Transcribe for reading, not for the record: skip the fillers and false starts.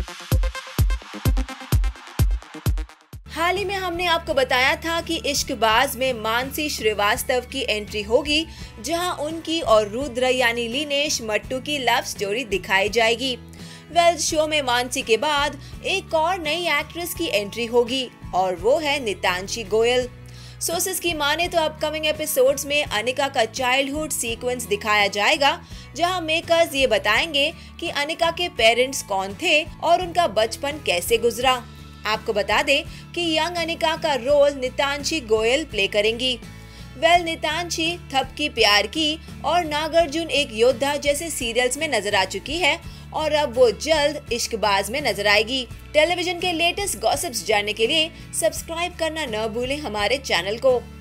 हाल ही में हमने आपको बताया था कि इश्कबाज में मानसी श्रीवास्तव की एंट्री होगी, जहां उनकी और रुद्र यानी लिनेश मट्टू की लव स्टोरी दिखाई जाएगी। शो में मानसी के बाद एक और नई एक्ट्रेस की एंट्री होगी और वो है नितांशी गोयल। सोर्सेस की माने तो अपकमिंग एपिसोड्स में अनिका का चाइल्डहुड सीक्वेंस दिखाया जाएगा, जहां मेकर्स ये बताएंगे कि अनिका के पेरेंट्स कौन थे और उनका बचपन कैसे गुजरा। आपको बता दें कि यंग अनिका का रोल नितांशी गोयल प्ले करेंगी। नितांशी थपकी प्यार की और नागार्जुन एक योद्धा जैसे सीरियल्स में नजर आ चुकी है और अब वो जल्द इश्कबाज में नजर आएगी। टेलीविजन के लेटेस्ट गॉसिप्स जानने के लिए सब्सक्राइब करना न भूलें हमारे चैनल को।